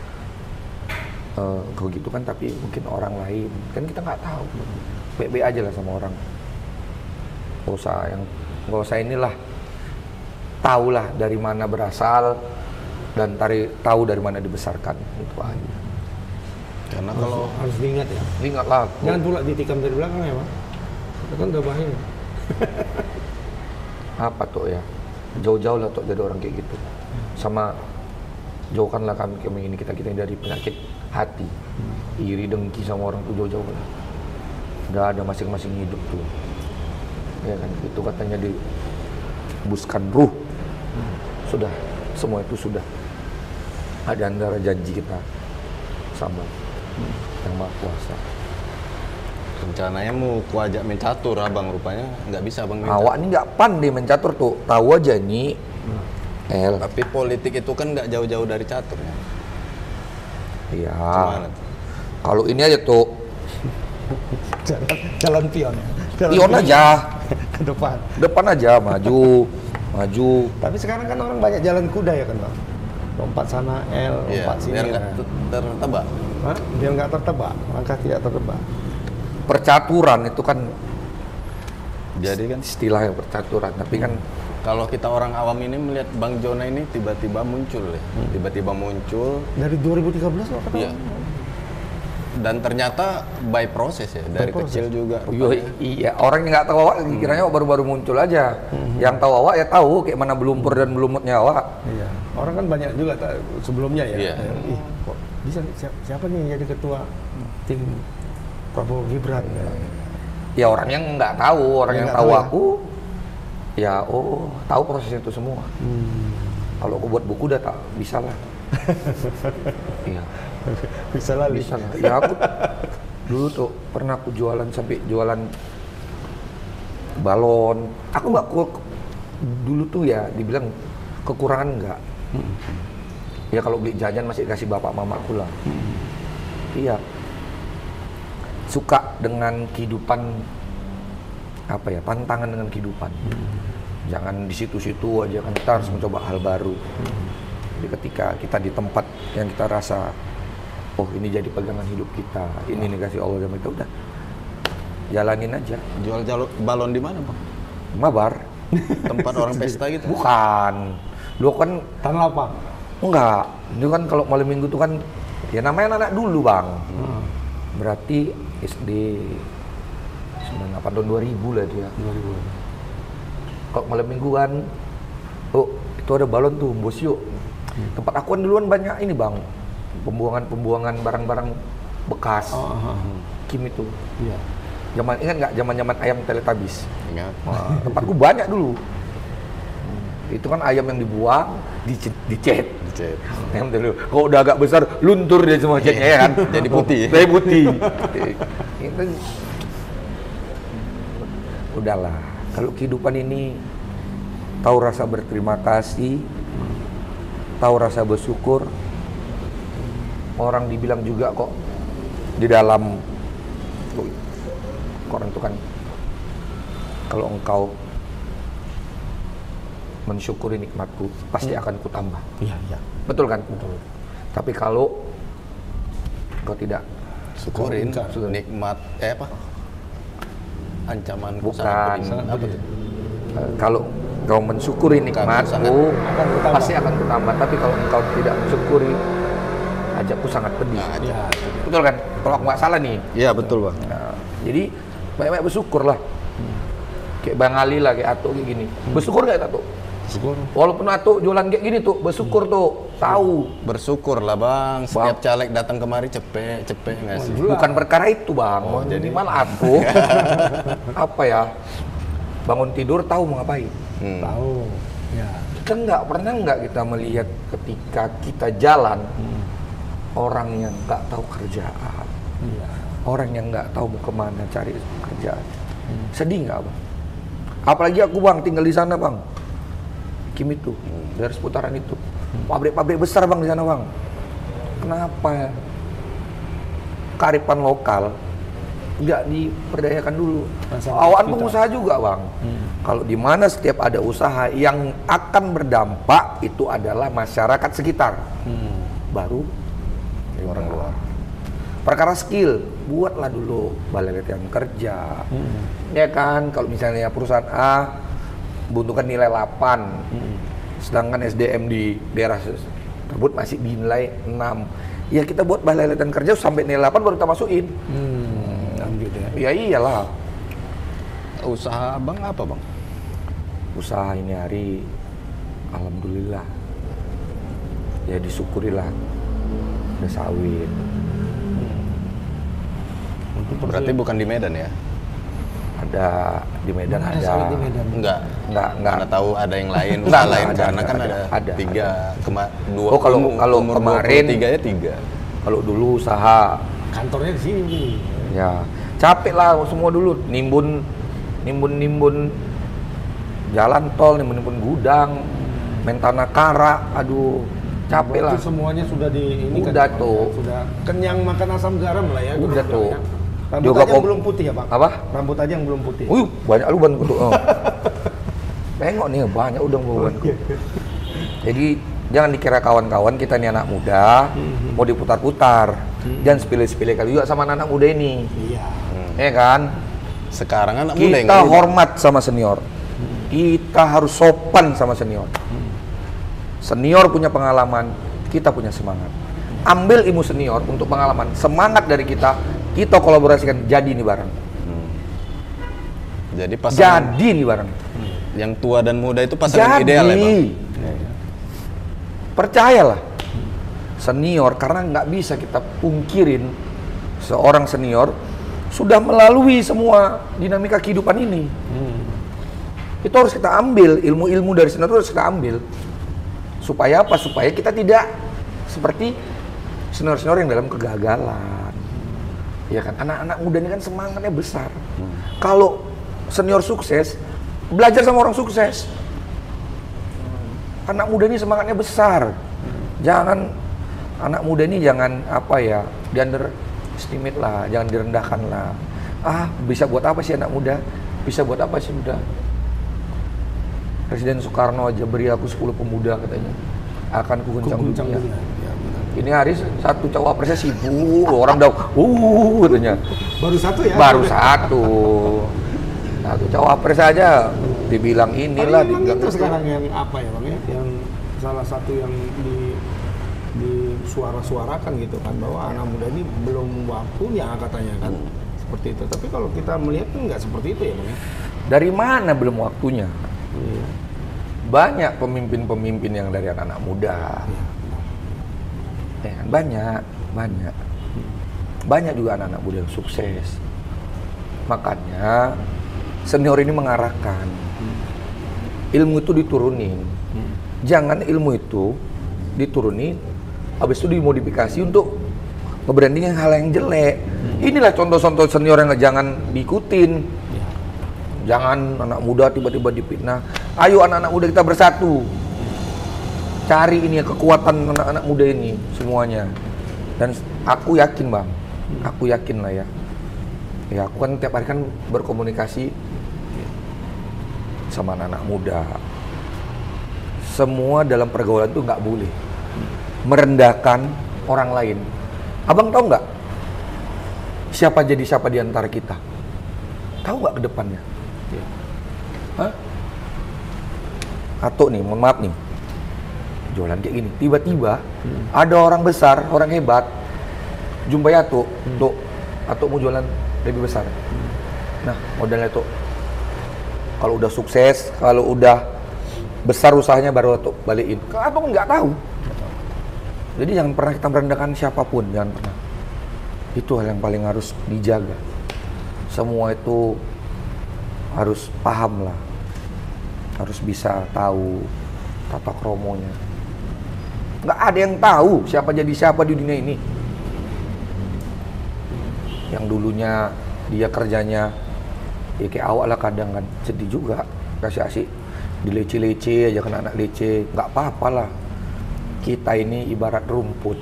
uh, kau gitu kan, tapi mungkin orang lain. Kan kita nggak tahu. Baik-baik aja lah sama orang. Gak usah yang, gak usah inilah. Tahulah dari mana berasal dan tari, tahu dari mana dibesarkan. Itu aja. Karena Harus, kalau harus diingat ya. Ingatlah. Jangan pula ditikam dari belakang ya bang. Itu kan udah bahaya. Apa tuh ya, jauh-jauh lah tuh jadi orang kayak gitu. Sama jauhkanlah kami kami ini kita kita dari penyakit hati. Iri dengki sama orang tuh jauh-jauh lah. Udah ada masing-masing hidup tuh. Ya kan, itu katanya dihembuskan ruh. Sudah, semua itu sudah. Ada antara janji kita sama Yang Maha Kuasa. Rencananya mau kuajak main catur abang, rupanya nggak bisa bang. main Awak ini nggak pandai main catur tuh, tahu aja nih. El. Tapi politik itu kan nggak jauh-jauh dari catur ya. Iya. Gimana tuh? Kalau ini aja tuh, jalan, jalan pion ya. Jalan pion aja, ke depan. depan aja, maju, maju. Tapi sekarang kan orang banyak jalan kuda ya kan bang. Lompat sana L, Iya, lompat sini. biar nggak ya. ter- tertebak. Hah? Biar nggak tertebak, langkah tidak tertebak. Percaturan itu kan Jadi kan istilahnya percaturan, tapi kan kalau kita orang awam ini melihat Bang Jona ini tiba-tiba muncul ya, tiba-tiba muncul, Dari dua ribu tiga belas lo kata. iya. Dan ternyata by proses ya, dari proses. kecil juga. Yo, rupanya. iya, orang yang nggak tahu awak kiranya awak baru-baru muncul aja. Yang tahu awak ya tahu kayak mana belumpur dan belumutnya awak. Iya. Orang kan banyak juga tak, sebelumnya ya. Iya. Eh, Ih, kok bisa nih, siapa, siapa nih yang jadi ketua tim Prabowo Gibran? Ya. Ya orang yang nggak tahu, orang Yang yang, nggak tahu tahu ya? aku, ya oh tahu prosesnya itu semua. Hmm. Kalau aku buat buku udah tak bisa lah. Iya. Bisa lah. Li. Bisa lah. Ya aku dulu tuh pernah aku jualan sampai jualan balon. Aku nggak ku- dulu tuh ya dibilang kekurangan nggak. Ya kalau beli jajan masih kasih bapak mamaku lah. Iya. Suka dengan kehidupan apa ya, tantangan dengan kehidupan. Jangan di situ-situ aja kan, kita harus mencoba hal baru. Jadi ketika kita di tempat yang kita rasa oh ini jadi pegangan hidup kita, ini nih kasih Allah sama kita, udah jalanin aja. Jual jalur balon di mana bang? Mabar. Tempat orang pesta gitu? Bukan. Dulu kan Tanah lapang. enggak. Itu kan kalau malam minggu tuh kan ya namanya anak dulu, Bang. Hmm. Berarti S D sembilan puluh delapan tahun dua ribu lah dia. dua ribu. Kalau malam minggu kan, oh itu ada balon tuh, bos yuk. Tempat aku kan duluan banyak ini bang, pembuangan-pembuangan barang-barang bekas, Oh, ah, ah. Kim itu. Iya. Zaman ingat nggak zaman-zaman ayam Teletubbies? Ingat. Wah, tempatku banyak dulu. Itu kan ayam yang dibuang, dicet, dicet. Dicet. Ayam dulu. Kalau udah agak besar, luntur dia semua catnya ya kan. Jadi putih. Jadi putih. Itu udahlah. Kalau kehidupan ini tahu rasa berterima kasih, tahu rasa bersyukur. Orang dibilang juga kok di dalam orang itu kan kalau engkau mensyukuri nikmatku pasti akan kutambah. Iya, iya. Betul kan? Betul. Tapi kalau engkau tidak Syukurin Syukurin. nikmat eh apa? Ancaman Bukan. apa tuh? eh, kalau engkau mensyukuri nikmatku sangat- akan kutambah. pasti akan kutambah. Tapi kalau engkau tidak mensyukuri ajakku sangat pedih. Nah, Iya. Betul kan? Kalau aku nggak salah nih. Iya betul bang. Nah, jadi banyak-banyak bersyukur lah. Kayak Bang Ali lah, kayak Atuk kayak gini. Bersyukur nggak Atuk? Syukur. Walaupun Atuk jualan kayak gini tuh, bersyukur tuh. Tahu. Bersyukur lah bang. Setiap Bang. caleg datang kemari cepet cepet nggak sih? Bukan perkara itu bang. Oh, jadi- Jadi malah Atuk apa ya? Bangun tidur tahu mau ngapain. Hmm. Tahu. Ya. Kita nggak pernah nggak kita melihat ketika kita jalan orang yang nggak tahu kerjaan, Iya. orang yang nggak tahu mau kemana cari kerjaan. Sedih nggak bang? Apalagi aku bang tinggal di sana bang, Kim itu dari seputaran itu, pabrik-pabrik besar bang di sana bang. Kenapa ya? Kearifan lokal nggak diperdayakan dulu. Masyarakat Awan kita. pengusaha juga bang. Kalau di mana setiap ada usaha yang akan berdampak itu adalah masyarakat sekitar, Hmm. baru Orang luar. perkara skill, buatlah dulu balai latihan kerja. Hmm. Ya kan, kalau misalnya perusahaan A membutuhkan nilai delapan, sedangkan S D M di daerah tersebut masih dinilai enam. Ya kita buat balai latihan kerja sampai nilai delapan baru kita masukin. Hmm. Lanjut ya. Ya iyalah. Usaha abang apa bang? Usaha ini hari, alhamdulillah. Ya disyukurilah. Udah sawit, Berarti bukan di Medan ya? Ada di Medan Mana ada. sawit di Medan? Enggak. Enggak, enggak. Mana tahu ada yang lain, Enggak, usaha enggak, lain ada, karena ada, kan ada, ada, ada, tiga, kema, dua, Oh, kalau- umur- kalau umur kemarin- dua puluh tiga ya tiga. Kalau dulu usaha Kantornya di sini begini. ya capek lah semua dulu nimbun nimbun nimbun jalan tol, nimbun nimbun gudang, main tanah kara, aduh capek lah. Berarti semuanya sudah di ini Udah kan, tuh. Sudah kenyang makan asam garam lah ya. Udah gitu tuh. ya. Rambut Juga aja yang kok- belum putih ya Bang? Apa? Rambut aja yang belum putih. Wih, banyak lu ban kutu. Oh. Tengok nih banyak udang ban kutu. Jadi jangan dikira kawan-kawan kita nih anak muda mau diputar-putar. Jangan sepele-sepele kali juga sama anak muda ini. Iya. Ya kan? Sekarang anak muda yang Kita nggak hormat sama senior. Kita harus sopan sama senior. Senior punya pengalaman, kita punya semangat. Ambil ilmu senior untuk pengalaman, semangat dari kita, kita kolaborasikan jadi ini bareng. Jadi pasangan Jadi ini bareng. yang tua dan muda itu pasangan Jadi. ideal ya Bang? Percayalah, senior karena nggak bisa kita pungkirin seorang senior sudah melalui semua dinamika kehidupan ini. Itu harus kita ambil ilmu-ilmu dari senior itu harus kita ambil. Supaya apa? Supaya kita tidak seperti senior-senior yang dalam kegagalan. Ya kan, anak-anak muda ini kan semangatnya besar. Kalau senior sukses, belajar sama orang sukses. Anak muda ini semangatnya besar. Jangan anak muda ini jangan apa ya, di underestimate lah, jangan direndahkan lah. Ah, bisa buat apa sih anak muda? Bisa buat apa sih muda? Presiden Soekarno aja beri aku sepuluh pemuda katanya. Akan kuguncang Kuguncang dunia. dunia. Ya, benar. Ini hari satu cawapresnya sibuk, orang udah uh katanya. Baru satu ya? Baru satu. Satu cawapres aja dibilang inilah, Tapi memang dibilang itu itu. sekarang yang apa ya Bang ya? Yang salah satu yang di di suara-suarakan gitu kan bahwa anak muda ini belum waktunya katanya kan. Seperti itu. Tapi kalau kita melihat kan nggak seperti itu ya Bang ya. Dari mana belum waktunya? Banyak pemimpin-pemimpin yang dari anak-anak muda. Ya kan? Banyak, banyak. Banyak juga anak-anak muda yang sukses. Makanya senior ini mengarahkan. Ilmu itu diturunin. Jangan ilmu itu diturunin, habis itu dimodifikasi untuk nge-branding yang hal yang jelek. Inilah contoh-contoh senior yang jangan diikutin. Jangan anak muda tiba-tiba dipitnah. Ayo anak-anak muda kita bersatu. Cari ini ya, kekuatan anak-anak muda ini semuanya. Dan aku yakin Bang, aku yakin lah ya. Ya aku kan tiap hari kan berkomunikasi sama anak-anak muda. Semua dalam pergaulan itu nggak boleh merendahkan orang lain. Abang tahu nggak siapa jadi siapa di antara kita? Tahu nggak ke depannya? Hah? Atau nih, mohon maaf nih, jualan kayak gini, tiba-tiba hmm. ada orang besar, orang hebat, jumpai Ato, hmm. Tok, Ato mau jualan lebih besar. Hmm. Nah, modalnya Tok, kalau udah sukses, kalau udah besar usahanya baru Ato balikin. Kalau Ato nggak tahu. Jadi jangan pernah kita merendahkan siapapun, jangan pernah. Itu hal yang paling harus dijaga. Semua itu harus paham lah, harus bisa tahu tata kromonya. Nggak ada yang tahu siapa jadi siapa di dunia ini. Yang dulunya dia kerjanya ya kayak awak lah, kadang kan sedih juga, kasih asik dilece-lece aja, kena anak lece, nggak apa-apa lah. Kita ini ibarat rumput,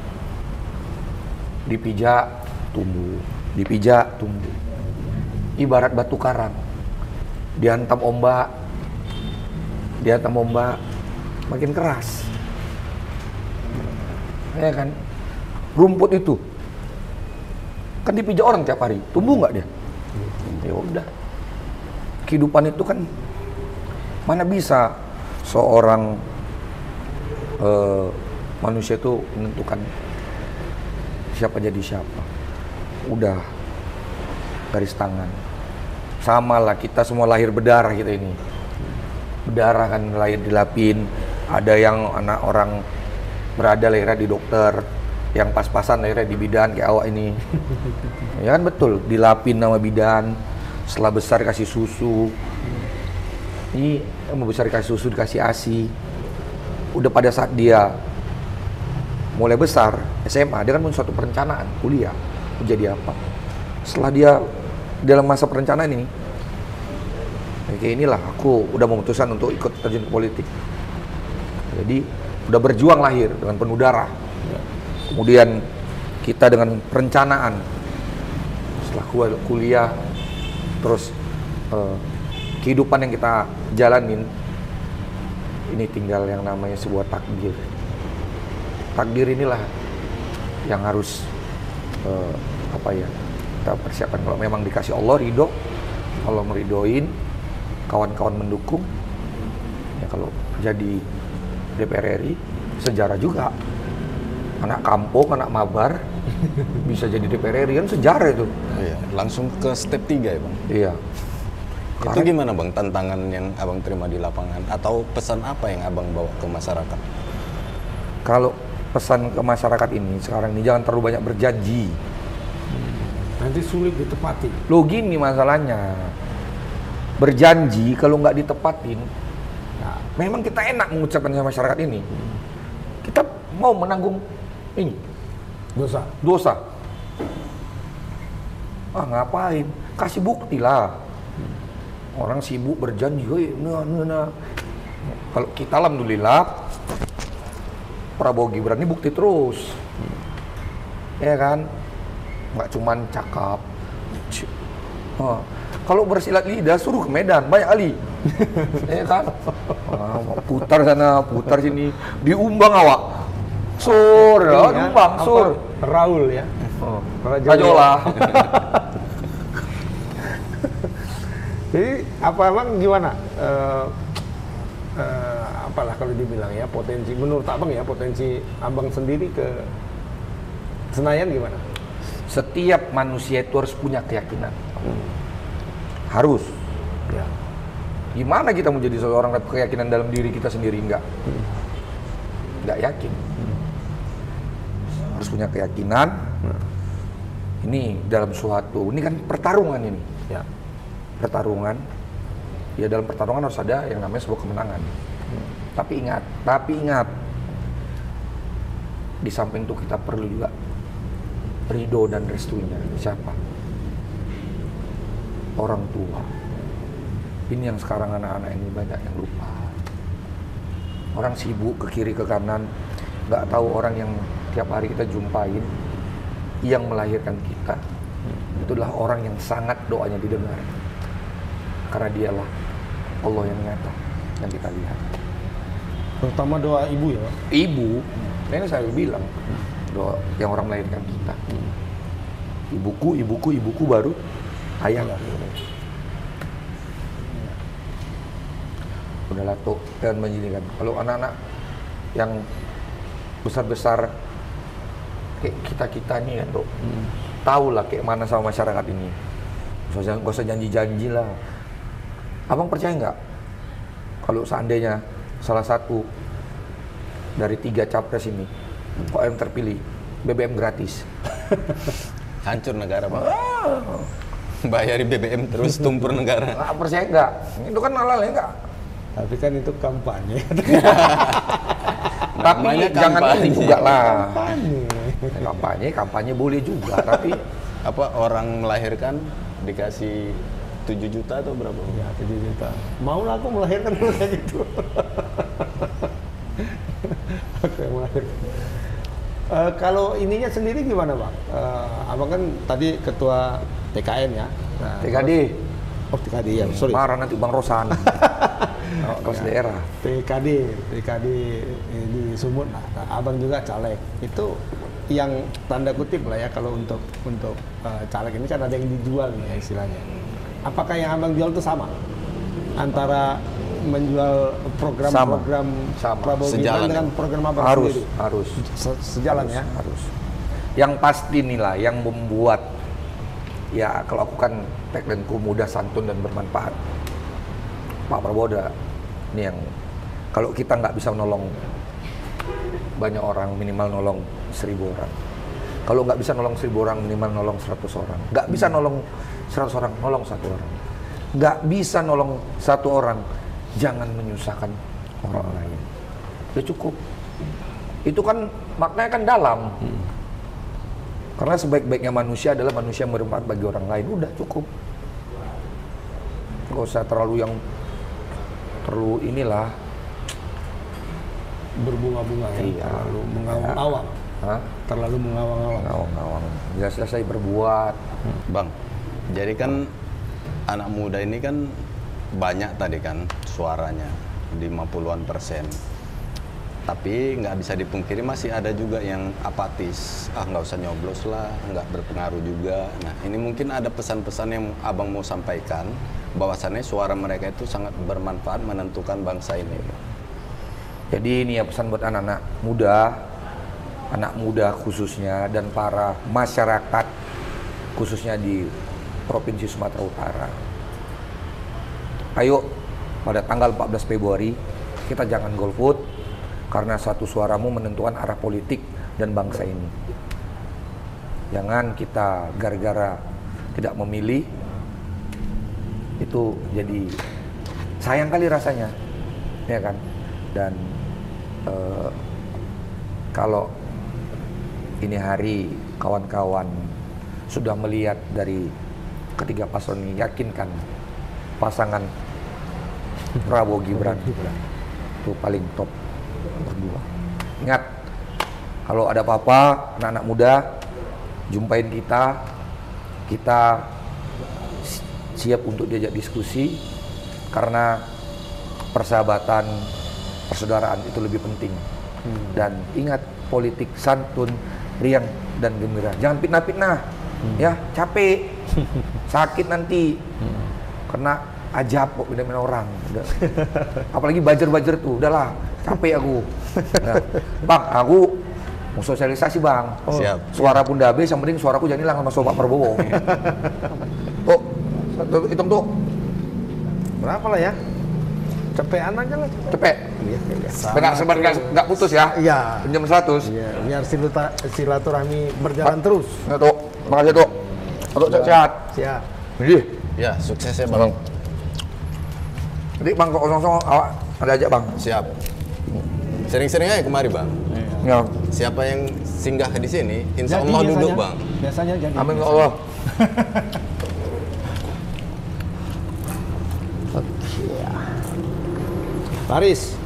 dipijak tumbuh, dipijak tumbuh. Ibarat batu karang, dihantam ombak, dihantam ombak, makin keras. Ya kan? Rumput itu kan dipijak orang tiap hari, tumbuh nggak dia? Ya udah. Kehidupan itu kan mana bisa seorang uh, manusia itu menentukan siapa jadi siapa. Udah garis tangan. Sama lah, kita semua lahir berdarah kita ini. Berdarah kan, lahir dilapin. Ada yang anak orang berada lahirnya di dokter, yang pas-pasan akhirnya di bidan kayak awak ini. Ya kan betul, dilapin nama bidan, setelah besar kasih susu. Ini mau besar dikasih susu, dikasih ASI. Udah pada saat dia mulai besar, S M A, dia kan punya suatu perencanaan, kuliah, mau jadi apa. Setelah dia dalam masa perencanaan ini, kayak inilah aku udah memutuskan untuk ikut terjun ke politik. Jadi udah berjuang lahir dengan penuh darah. Kemudian kita dengan perencanaan setelah kuliah, terus uh, kehidupan yang kita jalanin, ini tinggal yang namanya sebuah takdir. Takdir inilah yang harus uh, apa ya, kita persiapkan. Kalau memang dikasih Allah ridho, Allah meridoin, kawan-kawan mendukung, ya kalau jadi D P R R I sejarah juga. Anak kampung, anak mabar bisa jadi D P R R I kan sejarah itu. Iya, langsung ke step tiga ya Bang? Iya. Itu Karena, gimana Bang tantangan yang Abang terima di lapangan? Atau pesan apa yang Abang bawa ke masyarakat? kalau pesan ke masyarakat ini sekarang ini jangan terlalu banyak berjanji. Nanti sulit ditepati. Lo gini masalahnya, berjanji kalau nggak ditepatin, nah, memang kita enak mengucapkan sama masyarakat ini. Kita mau menanggung ini Dosa. dosa. Ah ngapain? Kasih bukti lah. Orang sibuk berjanji, "Hei, nah, nah, nah." Kalau kita alhamdulillah Prabowo Gibran ini bukti terus. Ya kan? Nggak cuman cakap. Oh. Kalau bersilat lidah suruh ke Medan, banyak kali. Ya kan? Ah, putar sana, putar sini, diumbang awak. Sur, ya, diumbang, sur. Raul ya. Oh. Rajola. Rajola. Jadi apa emang gimana? Uh, uh, apalah kalau dibilang ya potensi, menurut abang ya potensi abang sendiri ke Senayan gimana? Setiap manusia itu harus punya keyakinan. Hmm. Harus. Ya. Gimana kita mau jadi seorang keyakinan dalam diri kita sendiri? Enggak. Hmm. Enggak yakin. Hmm. Harus punya keyakinan. Hmm. Ini dalam suatu, ini kan pertarungan ini. Ya. Pertarungan. Ya dalam pertarungan harus ada yang namanya sebuah kemenangan. Hmm. Tapi ingat, tapi ingat. Di samping itu kita perlu juga ridho dan restunya. Siapa? Orang tua. Ini yang sekarang anak-anak ini banyak yang lupa. Orang sibuk ke kiri ke kanan, nggak tahu orang yang tiap hari kita jumpain, yang melahirkan kita, itulah orang yang sangat doanya didengar. Karena dialah Allah yang nyata yang kita lihat. Terutama doa ibu ya, Pak? Ibu, ini saya bilang, doa yang orang melahirkan kita. Ibuku, ibuku, ibuku baru ayah. Udahlah tuh, dan begini kan. Kalau anak-anak yang besar-besar kayak kita-kita nih kan tuh, hmm. tahu lah kayak mana sama masyarakat ini. Gak usah janji-janji lah. Abang percaya nggak? Kalau seandainya salah satu dari tiga capres ini, kok yang terpilih, B B M gratis. Hancur negara Bang. Bayari B B M terus tumpur negara. Nggak percaya nggak? Itu kan halal ya nggak? Tapi kan itu kampanye. Tapi Namanya jangan kampanye. ini juga lah. Kampanye. Kampanye, kampanye boleh juga, tapi Apa orang melahirkan dikasih tujuh juta atau berapa? Ya, tujuh juta. Mau lah aku melahirkan dulu kayak gitu. Aku yang melahirkan. Uh, kalau ininya sendiri gimana Bang? Uh, abang kan tadi ketua T K N ya? Nah, T K D. terus, oh T K D ya, sorry. Marah nanti Bang Rosan. Kos Ya, daerah. T K D, T K D eh, di Sumut. Nah, abang juga caleg. Itu yang tanda kutip lah ya kalau untuk untuk uh, caleg ini kan ada yang dijual nih ya istilahnya. Apakah yang abang jual itu sama? Antara menjual program-program Prabowo Gibran dengan program abang harus, sendiri? Harus, Se- Sejalan harus, ya? harus. Yang pasti inilah yang membuat, ya kalau aku kan tagline-ku mudah, santun dan bermanfaat. Pak Prabowo ada, ini yang kalau kita nggak bisa menolong banyak orang minimal nolong seribu orang. Kalau nggak bisa nolong seribu orang minimal nolong seratus orang. Nggak bisa nolong seratus orang, nolong satu orang. Nggak bisa nolong satu orang, jangan menyusahkan orang lain. Udah cukup. Itu kan maknanya kan dalam. Hmm. Karena sebaik-baiknya manusia adalah manusia yang bermanfaat bagi orang lain. Udah cukup. Nggak usah terlalu yang terlalu inilah berbunga-bunga ya, iya. terlalu mengawang-awang. Hah? Terlalu mengawang-awang. Ngawang-ngawang. Jelas-jelas saya berbuat. Bang, jadi kan anak muda ini kan banyak tadi kan suaranya, lima puluhan persen. Tapi nggak bisa dipungkiri masih ada juga yang apatis. Ah, nggak usah nyoblos lah, nggak berpengaruh juga. Nah, ini mungkin ada pesan-pesan yang abang mau sampaikan, bahwasannya suara mereka itu sangat bermanfaat menentukan bangsa ini. Jadi ini ya pesan buat anak-anak muda, anak muda khususnya, dan para masyarakat khususnya di Provinsi Sumatera Utara. Ayo pada tanggal empat belas Februari kita jangan golput, karena satu suaramu menentukan arah politik dan bangsa ini. Jangan kita gara-gara tidak memilih itu jadi sayang kali rasanya, ya kan? Dan eh, kalau ini hari kawan-kawan sudah melihat dari ketiga paslon ini, yakinkan pasangan Prabowo Gibran itu paling top berdua. Ingat, kalau ada apa-apa, anak-anak muda jumpain kita, kita siap untuk diajak diskusi, karena persahabatan, persaudaraan itu lebih penting. Hmm. Dan ingat, politik santun, riang dan gembira. Jangan fitnah-fitnah, hmm. ya capek, sakit nanti, hmm. kena ajab kok beda orang. Udah. Apalagi buzzer-buzzer tuh, udahlah capek aku. Nah, bang, aku mau sosialisasi bang. Oh. Siap. Suara pun udah habis, yang penting suaraku jangan hilang sama Sobat Prabowo. Tuh, hitung tuh. Berapa lah ya? Cepean aja lah. Cepet. Iya, iya. Sebentar, sebentar, nggak nggak putus ya? Iya. Pinjam seratus. Iya, biar silata, silaturahmi berjalan Ma terus. Ya tuh, makasih tuh. Untuk sehat. Siap. Jadi, ya sukses ya bang. Jadi bang kok kosong-kosong awak ada aja bang. Siap. Sering-sering aja kemari bang. Ya. Siapa yang singgah di sini, insya Jadi Allah biasanya, duduk bang. Biasanya jadi. Amin ya Allah. Paris.